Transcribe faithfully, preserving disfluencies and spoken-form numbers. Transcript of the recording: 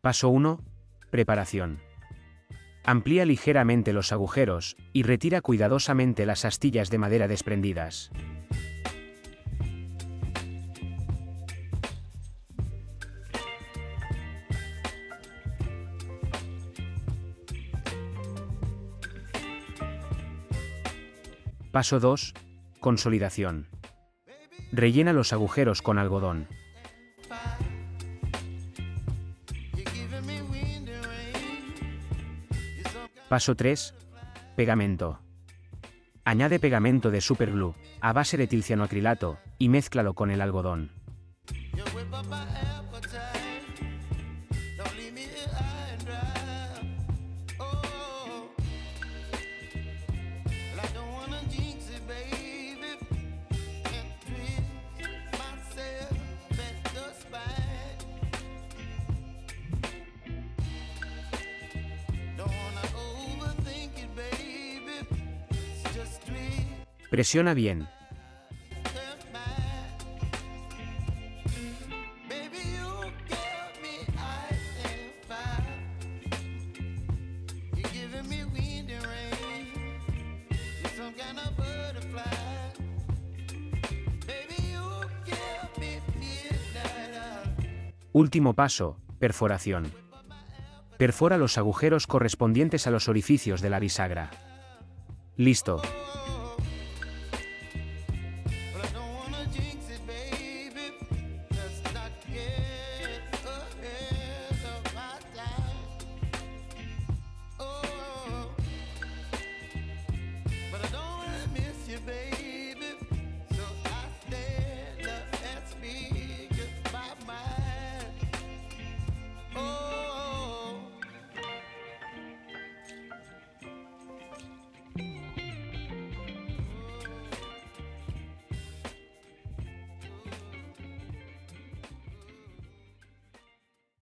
Paso uno. Preparación. Amplía ligeramente los agujeros y retira cuidadosamente las astillas de madera desprendidas. Paso dos. Consolidación. Rellena los agujeros con algodón. Paso tres. Pegamento. Añade pegamento de superglue a base de etilcianoacrilato y mézclalo con el algodón. Presiona bien. Último paso, perforación. Perfora los agujeros correspondientes a los orificios de la bisagra. Listo.